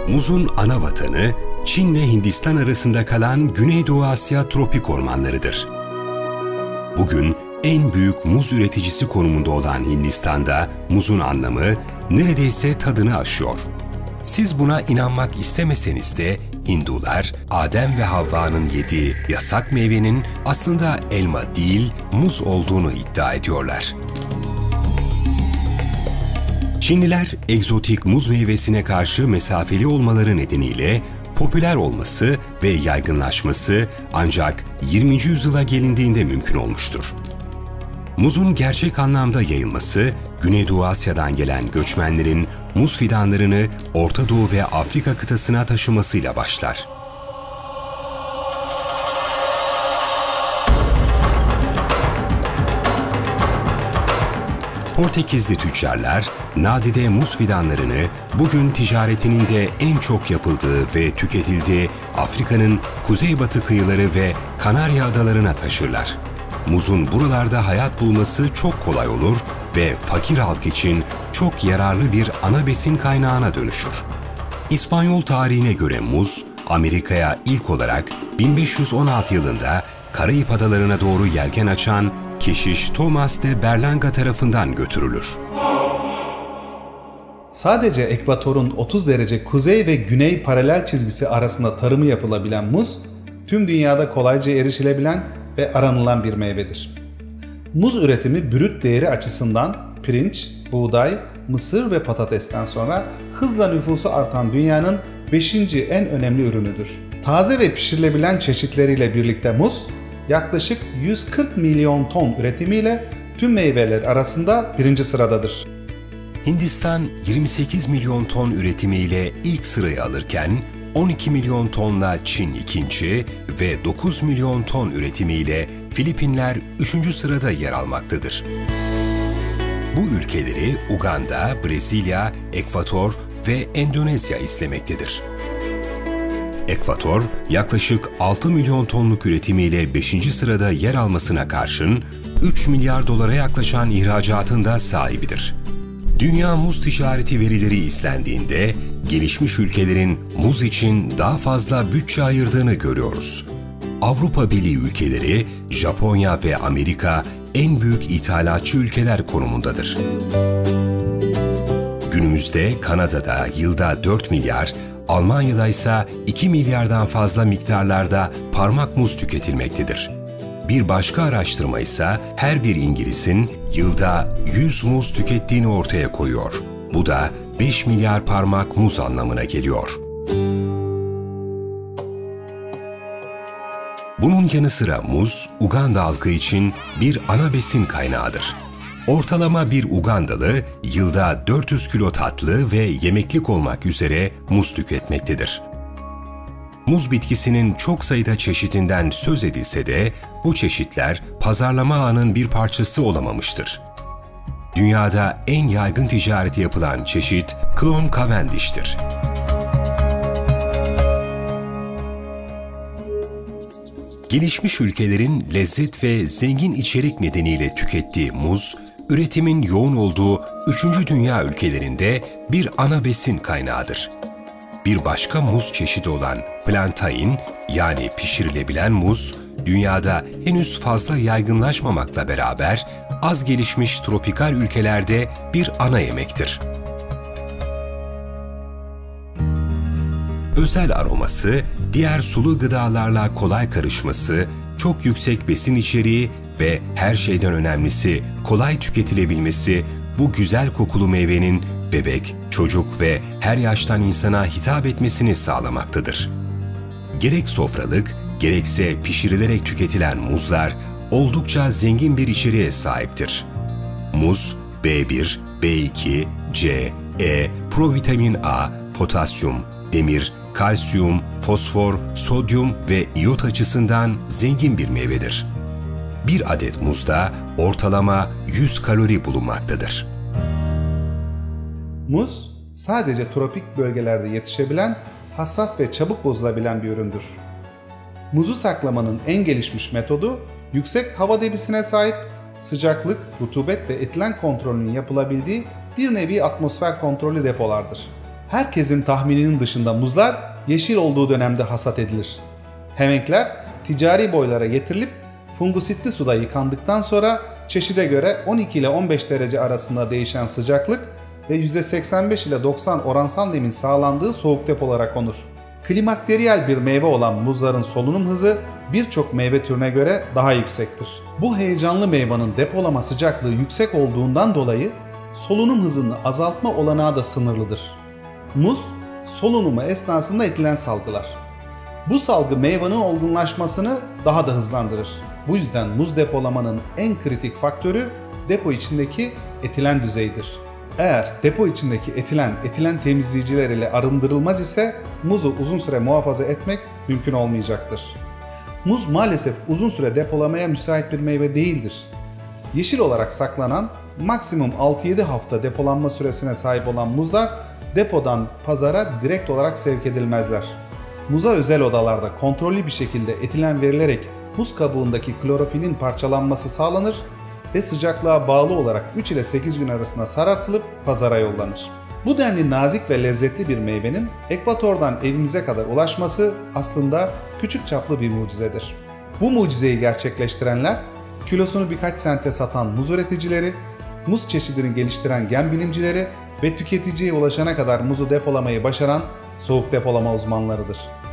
Muzun ana vatanı, Çin ile Hindistan arasında kalan Güneydoğu Asya tropik ormanlarıdır. Bugün en büyük muz üreticisi konumunda olan Hindistan'da muzun anlamı neredeyse tadını aşıyor. Siz buna inanmak istemeseniz de Hindular, Adem ve Havva'nın yediği yasak meyvenin aslında elma değil, muz olduğunu iddia ediyorlar. Çinliler, egzotik muz meyvesine karşı mesafeli olmaları nedeniyle popüler olması ve yaygınlaşması ancak 20. yüzyıla gelindiğinde mümkün olmuştur. Muzun gerçek anlamda yayılması, Güneydoğu Asya'dan gelen göçmenlerin muz fidanlarını Orta Doğu ve Afrika kıtasına taşımasıyla başlar. Portekizli tüccarlar, nadide muz fidanlarını bugün ticaretinin de en çok yapıldığı ve tüketildiği Afrika'nın kuzeybatı kıyıları ve Kanarya Adalarına taşırlar. Muzun buralarda hayat bulması çok kolay olur ve fakir halk için çok yararlı bir ana besin kaynağına dönüşür. İspanyol tarihine göre muz, Amerika'ya ilk olarak 1516 yılında Karayip Adalarına doğru yelken açan keşiş Thomas de Berlanga tarafından götürülür. Sadece ekvatorun 30 derece kuzey ve güney paralel çizgisi arasında tarımı yapılabilen muz, tüm dünyada kolayca erişilebilen ve aranılan bir meyvedir. Muz üretimi brüt değeri açısından pirinç, buğday, mısır ve patatesten sonra hızla nüfusu artan dünyanın 5. en önemli ürünüdür. Taze ve pişirilebilen çeşitleriyle birlikte muz, yaklaşık 140 milyon ton üretimiyle tüm meyveler arasında 1. sıradadır. Hindistan 28 milyon ton üretimiyle ilk sırayı alırken 12 milyon tonla Çin ikinci ve 9 milyon ton üretimiyle Filipinler 3. sırada yer almaktadır. Bu ülkeleri Uganda, Brezilya, Ekvator ve Endonezya izlemektedir. Ekvator, yaklaşık 6 milyon tonluk üretimiyle 5. sırada yer almasına karşın 3 milyar dolara yaklaşan ihracatın da sahibidir. Dünya muz ticareti verileri izlendiğinde gelişmiş ülkelerin muz için daha fazla bütçe ayırdığını görüyoruz. Avrupa Birliği ülkeleri, Japonya ve Amerika en büyük ithalatçı ülkeler konumundadır. Günümüzde Kanada'da yılda 4 milyar, Almanya'da ise 2 milyardan fazla miktarlarda parmak muz tüketilmektedir. Bir başka araştırma ise her bir İngiliz'in yılda 100 muz tükettiğini ortaya koyuyor. Bu da 5 milyar parmak muz anlamına geliyor. Bunun yanı sıra muz, Uganda halkı için bir ana besin kaynağıdır. Ortalama bir Ugandalı yılda 400 kilo tatlı ve yemeklik olmak üzere muz tüketmektedir. Muz bitkisinin çok sayıda çeşidinden söz edilse de bu çeşitler pazarlama ağının bir parçası olamamıştır. Dünyada en yaygın ticareti yapılan çeşit Clone Cavendish'tir. Gelişmiş ülkelerin lezzet ve zengin içerik nedeniyle tükettiği muz, üretimin yoğun olduğu 3. dünya ülkelerinde bir ana besin kaynağıdır. Bir başka muz çeşidi olan plantain, yani pişirilebilen muz, dünyada henüz fazla yaygınlaşmamakla beraber az gelişmiş tropikal ülkelerde bir ana yemektir. Özel aroması, diğer sulu gıdalarla kolay karışması, çok yüksek besin içeriği ve her şeyden önemlisi kolay tüketilebilmesi bu güzel kokulu meyvenin bebek, çocuk ve her yaştan insana hitap etmesini sağlamaktadır. Gerek sofralık, gerekse pişirilerek tüketilen muzlar oldukça zengin bir içeriğe sahiptir. Muz, B1, B2, C, E, provitamin A, potasyum, demir, kalsiyum, fosfor, sodyum ve iyot açısından zengin bir meyvedir. Bir adet muzda ortalama 100 kalori bulunmaktadır. Muz, sadece tropik bölgelerde yetişebilen, hassas ve çabuk bozulabilen bir üründür. Muzu saklamanın en gelişmiş metodu, yüksek hava debisine sahip, sıcaklık, rutubet ve etilen kontrolünün yapılabildiği bir nevi atmosfer kontrollü depolardır. Herkesin tahmininin dışında muzlar yeşil olduğu dönemde hasat edilir. Hemenkler ticari boylara getirilip fungusitli suda yıkandıktan sonra çeşide göre 12 ile 15 derece arasında değişen sıcaklık ve %85 ile 90 oransal nemin sağlandığı soğuk depolara konur. Klimakteriyel bir meyve olan muzların solunum hızı birçok meyve türüne göre daha yüksektir. Bu heyecanlı meyvanın depolama sıcaklığı yüksek olduğundan dolayı solunum hızını azaltma olanağı da sınırlıdır. Muz, solunumu esnasında etilen salgılar. Bu salgı meyvanın olgunlaşmasını daha da hızlandırır. Bu yüzden muz depolamanın en kritik faktörü depo içindeki etilen düzeyidir. Eğer depo içindeki etilen temizleyiciler ile arındırılmaz ise muzu uzun süre muhafaza etmek mümkün olmayacaktır. Muz maalesef uzun süre depolamaya müsait bir meyve değildir. Yeşil olarak saklanan maksimum 6-7 hafta depolanma süresine sahip olan muzlar depodan pazara direkt olarak sevk edilmezler. Muza özel odalarda kontrollü bir şekilde etilen verilerek muz kabuğundaki klorofilin parçalanması sağlanır ve sıcaklığa bağlı olarak 3 ile 8 gün arasında sarartılıp pazara yollanır. Bu denli nazik ve lezzetli bir meyvenin ekvatordan evimize kadar ulaşması aslında küçük çaplı bir mucizedir. Bu mucizeyi gerçekleştirenler, kilosunu birkaç sente satan muz üreticileri, muz çeşidini geliştiren gen bilimcileri ve tüketiciye ulaşana kadar muzu depolamayı başaran soğuk depolama uzmanlarıdır.